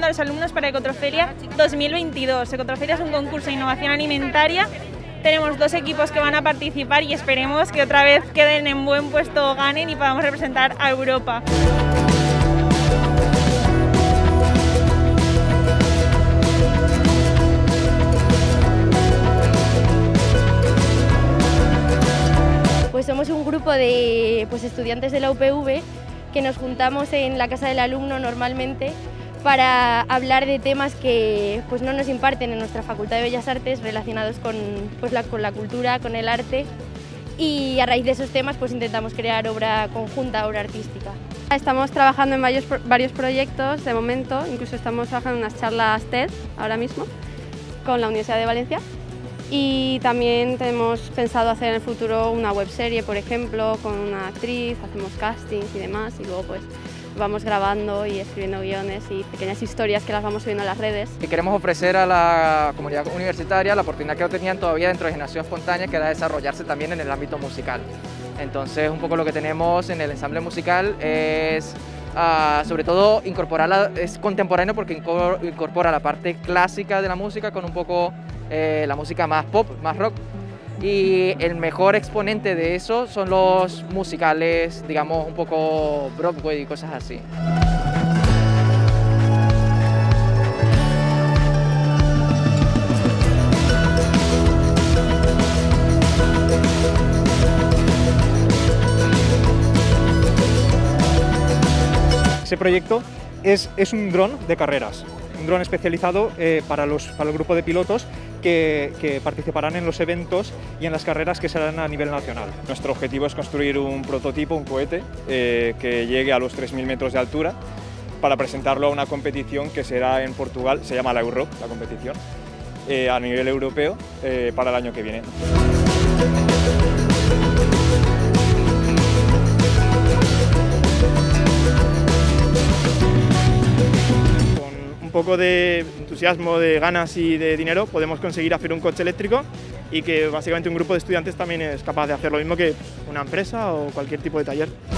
a los alumnos para Ecotroferia 2022. Ecotroferia es un concurso de innovación alimentaria. Tenemos 2 equipos que van a participar y esperemos que otra vez queden en buen puesto o ganen y podamos representar a Europa. Pues somos un grupo de estudiantes de la UPV que nos juntamos en la casa del alumno normalmente para hablar de temas que no nos imparten en nuestra Facultad de Bellas Artes relacionados con la cultura, con el arte, y a raíz de esos temas intentamos crear obra conjunta, obra artística. Estamos trabajando en varios proyectos de momento, incluso estamos trabajando en unas charlas TED ahora mismo con la Universidad de Valencia. Y también tenemos pensado hacer en el futuro una webserie, por ejemplo, con una actriz, hacemos castings y demás, y luego vamos grabando y escribiendo guiones y pequeñas historias que las vamos subiendo a las redes. Y queremos ofrecer a la comunidad universitaria la oportunidad que no tenían todavía dentro de Generación Espontánea, que era desarrollarse también en el ámbito musical. Entonces, un poco lo que tenemos en el ensamble musical es sobre todo es contemporáneo porque incorpora la parte clásica de la música con un poco la música más pop, más rock, y el mejor exponente de eso son los musicales, digamos, un poco Broadway y cosas así. Ese proyecto es un dron de carreras, un dron especializado para el grupo de pilotos que participarán en los eventos y en las carreras que serán a nivel nacional. Nuestro objetivo es construir un prototipo, un cohete, que llegue a los 3.000 metros de altura para presentarlo a una competición que será en Portugal, se llama la Europe, la competición, a nivel europeo para el año que viene. Un poco de entusiasmo, de ganas y de dinero podemos conseguir hacer un coche eléctrico, y que básicamente un grupo de estudiantes también es capaz de hacer lo mismo que una empresa o cualquier tipo de taller.